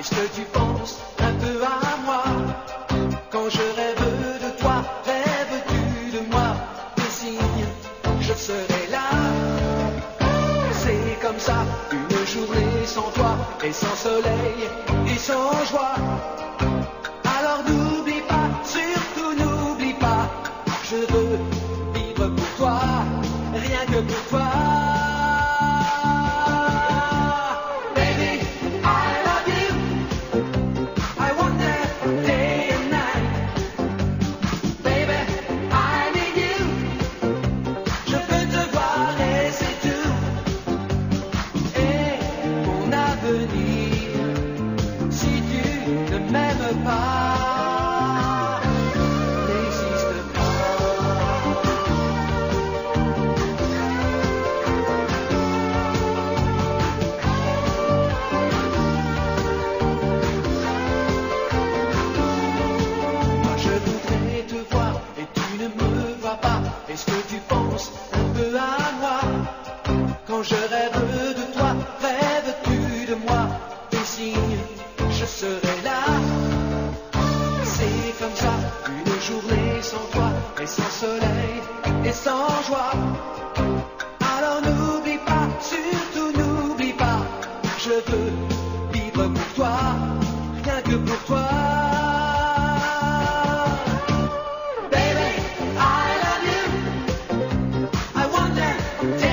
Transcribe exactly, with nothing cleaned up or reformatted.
Est-ce que tu penses un peu à moi? Quand je rêve de toi, rêves-tu de moi? Des signes, je serai là. C'est comme ça, une journée sans toi, et sans soleil, et sans joie. Alors n'oublie pas, surtout n'oublie pas, je veux vivre pour toi, rien que pour toi. Est-ce que tu penses un peu à moi? Quand je rêve de toi, rêves-tu de moi? Des signes, je serai là. C'est comme ça, une journée sans toi, et sans soleil, et sans joie. Alors n'oublie pas, surtout n'oublie pas, je veux vivre pour toi, rien que pour toi. Baby, I love you. I wonder.